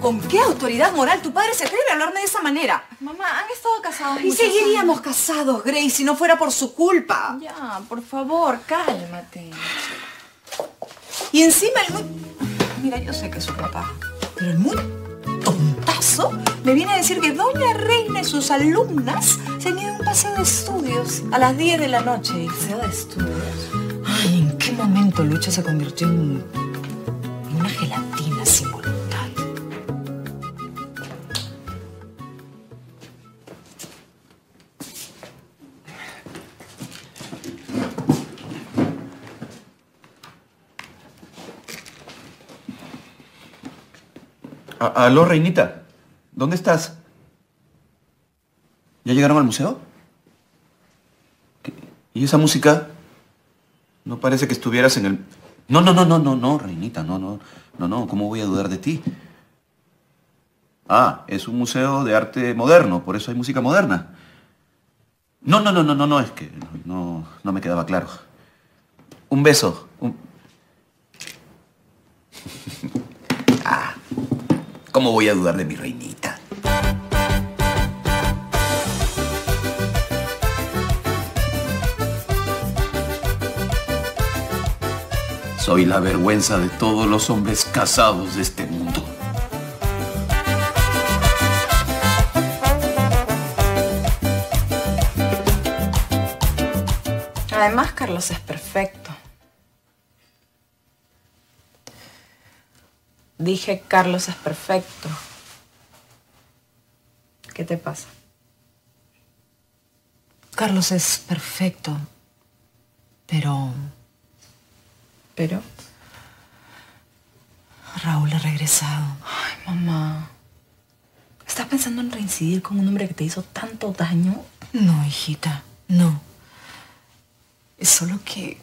¿Con qué autoridad moral tu padre se atreve a hablarme de esa manera? Mamá, han estado casados Y seguiríamos casados, Grace, si no fuera por su culpa. Ya, por favor, cálmate. Y encima el muy... Mira, yo sé que es su papá, pero el muy tontazo me viene a decir que Doña Reina y sus alumnas se han ido a un paseo de estudios a las 10 de la noche. ¿Paseo de estudios? Ay, ¿en qué momento Lucha se convirtió en una gelatina sin voluntad? Aló, Reinita. ¿Dónde estás? ¿Ya llegaron al museo? ¿Qué? ¿Y esa música? No parece que estuvieras en el... No, Reinita, no. ¿Cómo voy a dudar de ti? Ah, es un museo de arte moderno, por eso hay música moderna. No, es que no me quedaba claro. Un beso. ¿Cómo voy a dudar de mi Reinita? Soy la vergüenza de todos los hombres casados de este mundo. Además, Carlos es perfecto. Dije, Carlos es perfecto. ¿Qué te pasa? Carlos es perfecto, pero... ¿Pero? Raúl ha regresado. Ay, mamá. ¿Estás pensando en reincidir con un hombre que te hizo tanto daño? No, hijita, no. Es solo que...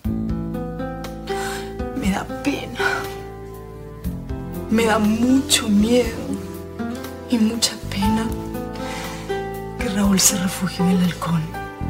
me da pena. Me da mucho miedo y mucha pena que Raúl se refugie en el alcohol.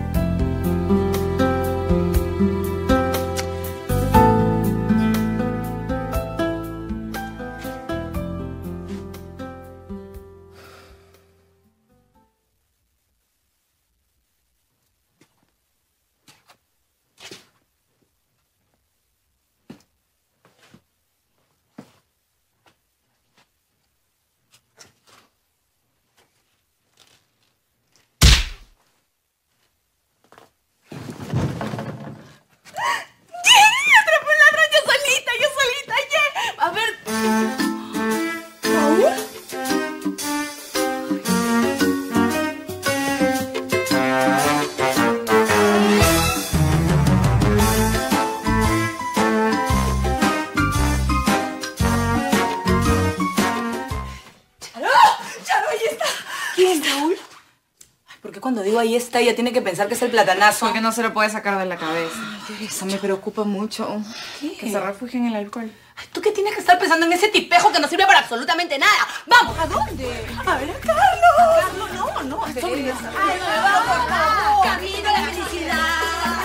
Cuando digo ahí está, ella tiene que pensar que es el platanazo. Porque no se lo puede sacar de la cabeza. Ay, Teresa, Me preocupa mucho. ¿Qué? Que se refugie en el alcohol. Ay, ¿tú qué tienes que estar pensando en ese tipejo que no sirve para absolutamente nada? ¡Vamos! ¿A dónde? A ver a Carlos. Carlos, no. Teresa. Ay, vamos, por favor. Camino a la felicidad.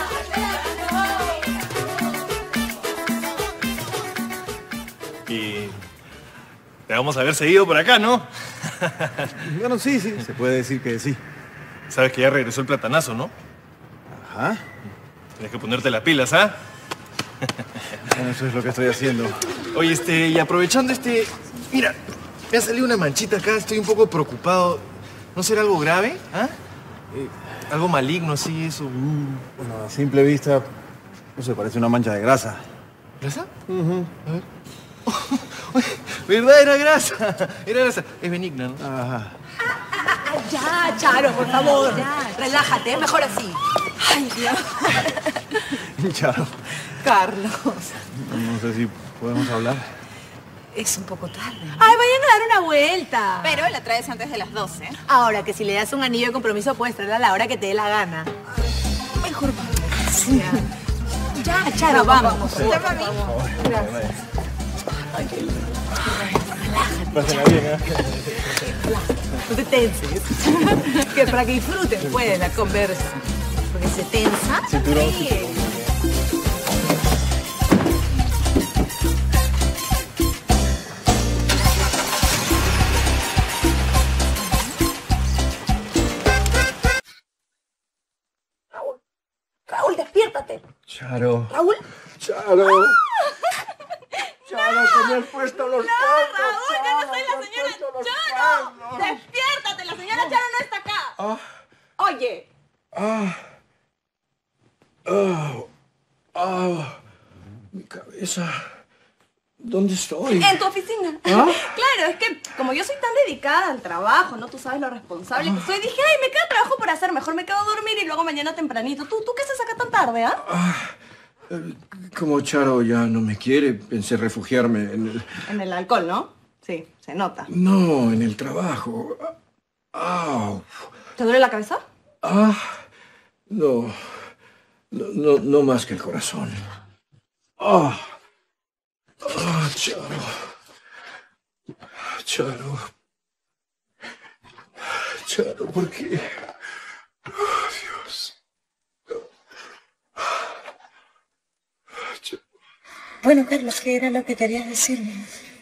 Y te vamos a haber seguido por acá, ¿no? Bueno, sí, se puede decir que sí. Sabes que ya regresó el platanazo, ¿no? Ajá. Tienes que ponerte las pilas, ¿ah? Bueno, eso es lo que estoy haciendo. Oye, y aprovechando mira, me ha salido una manchita acá, estoy un poco preocupado. ¿No será algo grave? ¿Ah? Algo maligno, así, eso. Bueno, a simple vista, no sé, parece una mancha de grasa. ¿Grasa? A ver. ¿Verdad? Era grasa. Es benigna, ¿no? Ajá. Ya, Charo, por favor. Ya, relájate, es mejor así. Ay, Dios. Charo, Carlos. no sé si podemos hablar. Es un poco tarde, ¿no? Ay, vayan a dar una vuelta. Pero la traes antes de las 12. Ahora que si le das un anillo de compromiso puedes traerla a la hora que te dé la gana. Mejor sí. Ya, Charo, vamos. ¿Ya, mami? Gracias. Pásenla bien, ¿eh? No te tenses. Que para que disfruten, pues, la conversa. Porque se tensa. Cinturón. Sí. Charo. Raúl. Charo. Charo, te me has puesto los cuernos. Raúl, yo no soy la señora Charo. Despiértate, la señora Charo no está acá. Oye. Mi cabeza. ¿Dónde estoy? En tu oficina. Claro, es que como yo soy tan dedicada al trabajo, ¿no? Tú sabes lo responsable que soy. Dije, ay, me queda trabajo por hacer. Mejor me quedo a dormir y luego mañana tempranito. ¿Tú qué haces acá tan tarde, Como Charo ya no me quiere, pensé refugiarme en el... En el alcohol, ¿no? Sí, se nota. No, en el trabajo. ¿Te duele la cabeza? No. No más que el corazón. Charo. Charo, ¿por qué? Dios. Bueno, Carlos, ¿qué era lo que querías decirme?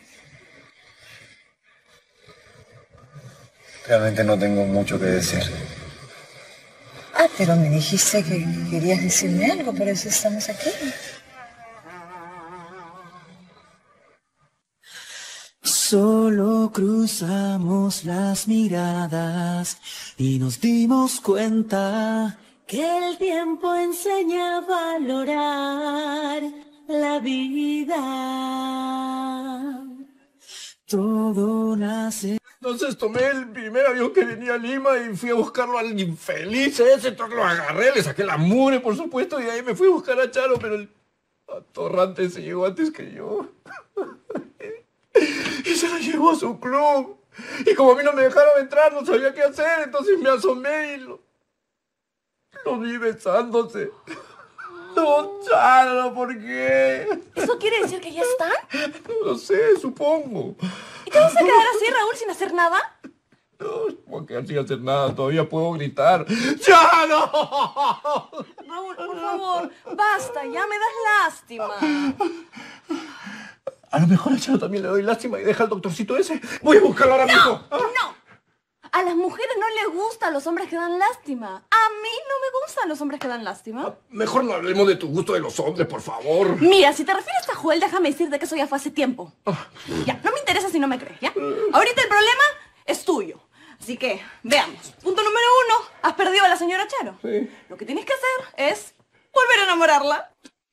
Realmente no tengo mucho que decir. Pero me dijiste que querías decirme algo, por eso estamos aquí. Solo cruzamos las miradas y nos dimos cuenta que el tiempo enseña a valorar la vida. Todo nace... Entonces tomé el primer avión que venía a Lima y fui a buscarlo al infeliz ese, entonces lo agarré, le saqué la mugre, por supuesto, y ahí me fui a buscar a Charo, pero el atorrante se llegó antes que yo. Y se lo llevó a su club. Y como a mí no me dejaron entrar, no sabía qué hacer, entonces me asomé y lo vi besándose. No, Charo, ¿por qué? ¿Eso quiere decir que ya están? No lo sé, supongo. ¿Y te vas a quedar así, Raúl, sin hacer nada? No, puedo quedar sin hacer nada, todavía puedo gritar. ¡Charo! Raúl, por favor, basta, ya me das lástima. A lo mejor a Charo también le doy lástima y deja al doctorcito ese. Voy a buscarlo ahora mismo. No. A las mujeres no les gustan los hombres que dan lástima. A mí no me gustan los hombres que dan lástima. Mejor no hablemos de tu gusto de los hombres, por favor. Mira, si te refieres a Joel, déjame decirte que eso ya fue hace tiempo. Ya, no me interesa si no me crees, ¿ya? Ahorita el problema es tuyo. Así que, veamos. Punto número 1, has perdido a la señora Charo. Sí. Lo que tienes que hacer es volver a enamorarla.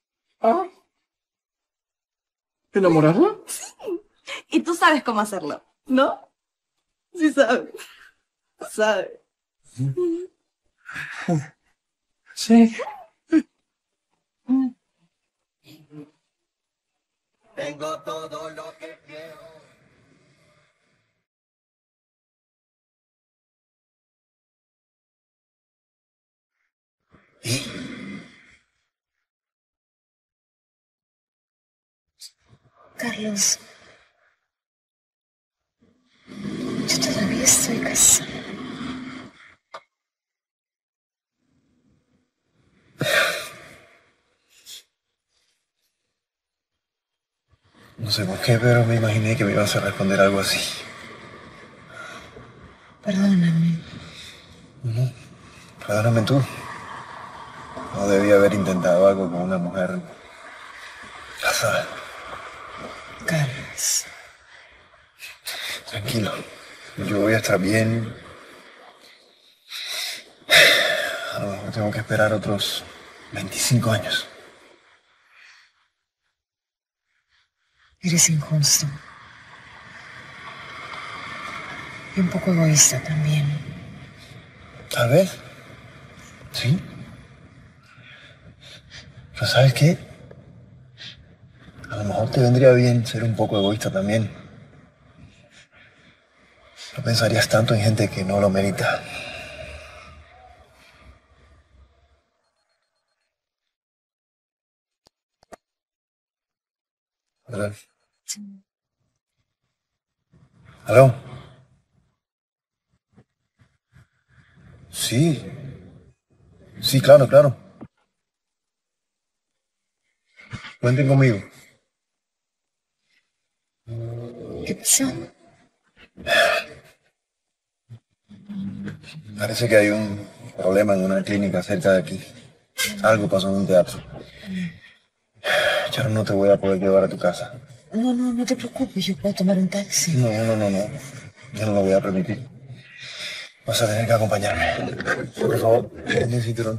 ¿Enamorarla? Sí. Y tú sabes cómo hacerlo, ¿no? Sí sabes. ¿Sabes? Sí. Tengo todo lo que quiero. Carlos, yo todavía estoy casada. No sé por qué, pero me imaginé que me ibas a responder algo así. Perdóname. Perdóname tú. No debía haber intentado algo con una mujer casada. Carlos. Tranquilo. Yo voy a estar bien. A lo mejor tengo que esperar otros 25 años. Eres injusto. Y un poco egoísta también. Tal vez. Sí. Pero ¿sabes qué? A lo mejor te vendría bien ser un poco egoísta también. No pensarías tanto en gente que no lo merita. ¿Verdad? ¿Aló? Sí. Sí, claro, claro. Cuenten conmigo. ¿Qué pasó? Parece que hay un problema en una clínica cerca de aquí. Algo pasó en un teatro. Yo no te voy a poder llevar a tu casa. No te preocupes, yo puedo tomar un taxi. No. Yo no lo voy a permitir. Vas a tener que acompañarme. Por favor, ponme el cinturón.